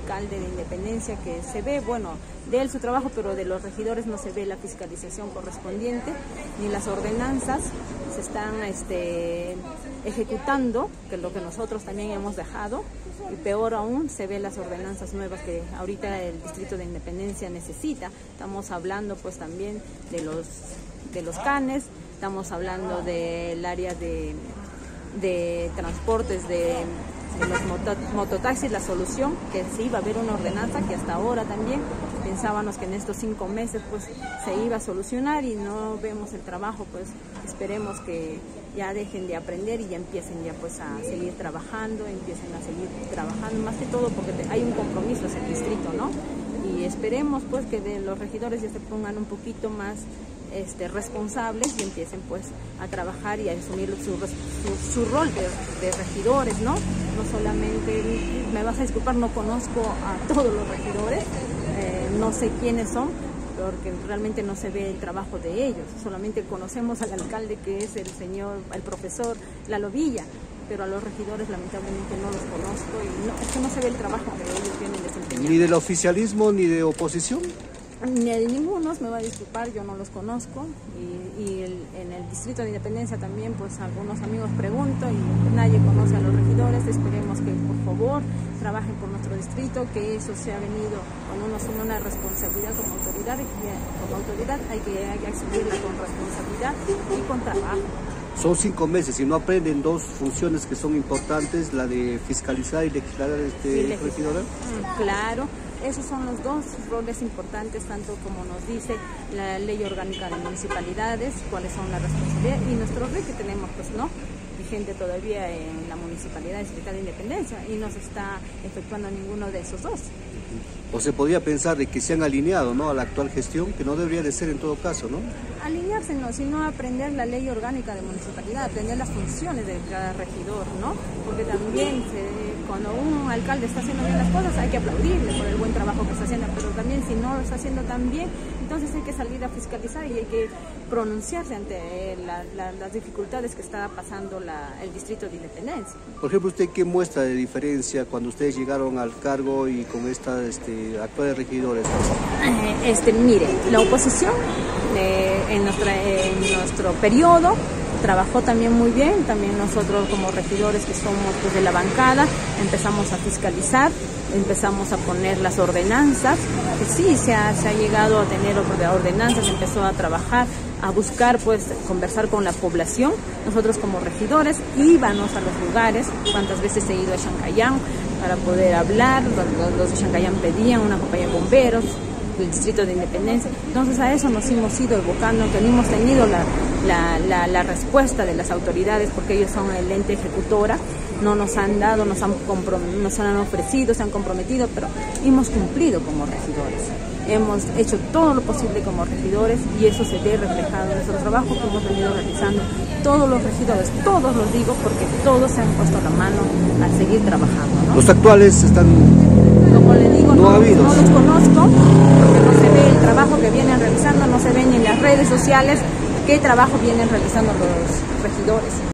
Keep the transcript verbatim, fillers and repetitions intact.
alcalde de Independencia, que se ve, bueno, de él su trabajo, pero de los regidores no se ve la fiscalización correspondiente, ni las ordenanzas se están este, ejecutando, que es lo que nosotros también hemos dejado, y peor aún, se ven las ordenanzas nuevas que ahorita el Distrito de Independencia necesita. Estamos hablando pues también de los, de los canes, estamos hablando del área de, de transportes de, de los moto, mototaxis, la solución, que sí iba a haber una ordenanza que hasta ahora también pensábamos que en estos cinco meses pues se iba a solucionar y no vemos el trabajo. Pues esperemos que ya dejen de aprender y ya empiecen ya pues a seguir trabajando, empiecen a seguir trabajando, más que todo porque hay un compromiso hacia el distrito, ¿no? Y esperemos pues que de los regidores ya se pongan un poquito más este, responsables y empiecen pues a trabajar y a asumir su, su, su rol de, de regidores, ¿no? No solamente, me vas a disculpar, no conozco a todos los regidores, eh, no sé quiénes son, porque realmente no se ve el trabajo de ellos, solamente conocemos al alcalde, que es el señor, el profesor Lalo Villa, pero a los regidores lamentablemente no los conozco y no, es que no se ve el trabajo que ellos vienen desempeñando. ¿Ni del oficialismo ni de oposición? Ni de ninguno, me va a disculpar, yo no los conozco, y, y el, en el Distrito de Independencia también pues algunos amigos pregunto y nadie conoce a los regidores. Esperemos que por favor trabajen por nuestro distrito, que eso se ha venido con uno asume una responsabilidad como autoridad, y que como autoridad hay que, hay que asumirla con responsabilidad y con trabajo. Son cinco meses y no aprenden dos funciones que son importantes, la de fiscalizar y legislar este sí, regidora. Claro, esos son los dos roles importantes, tanto como nos dice la Ley Orgánica de Municipalidades, cuáles son las responsabilidades y nuestro rey que tenemos, pues no, vigente todavía en la Municipalidad Distrital de Independencia y no se está efectuando ninguno de esos dos. O se podría pensar de que se han alineado, ¿no?, a la actual gestión, que no debería de ser en todo caso, ¿no? Alinearse no, sino aprender la ley orgánica de municipalidad, aprender las funciones de cada regidor, ¿no? Porque también se, cuando un alcalde está haciendo bien las cosas hay que aplaudirle por el buen trabajo que está haciendo, pero también si no lo está haciendo tan bien, entonces hay que salir a fiscalizar y hay que pronunciarse ante la, la, las dificultades que está pasando la, el Distrito de Independencia. Por ejemplo, ¿usted qué muestra de diferencia cuando ustedes llegaron al cargo y con estas este, actuales regidores? Eh, este, mire, la oposición eh, en, nuestra, en nuestro periodo trabajó también muy bien, también nosotros como regidores que somos pues, de la bancada empezamos a fiscalizar, empezamos a poner las ordenanzas, que sí se ha, se ha llegado a tener ordenanzas, empezó a trabajar, a buscar pues conversar con la población. Nosotros como regidores íbamos a los lugares, cuántas veces he ido a Chancayán para poder hablar, los, los de Chancayán pedían una compañía de bomberos, el Distrito de Independencia, entonces a eso nos hemos ido evocando, que no hemos tenido la, la, la, la respuesta de las autoridades porque ellos son el ente ejecutora, no nos han dado, nos han, nos han ofrecido, se han comprometido, pero hemos cumplido como regidores, hemos hecho todo lo posible como regidores y eso se ve reflejado en nuestro trabajo que hemos venido realizando todos los regidores, todos los digo porque todos se han puesto la mano al seguir trabajando, ¿no? Los actuales están, como le digo, no, no, habidos. no los conozco porque no se ve el trabajo que vienen realizando, no se ve ni en las redes sociales qué trabajo vienen realizando los regidores.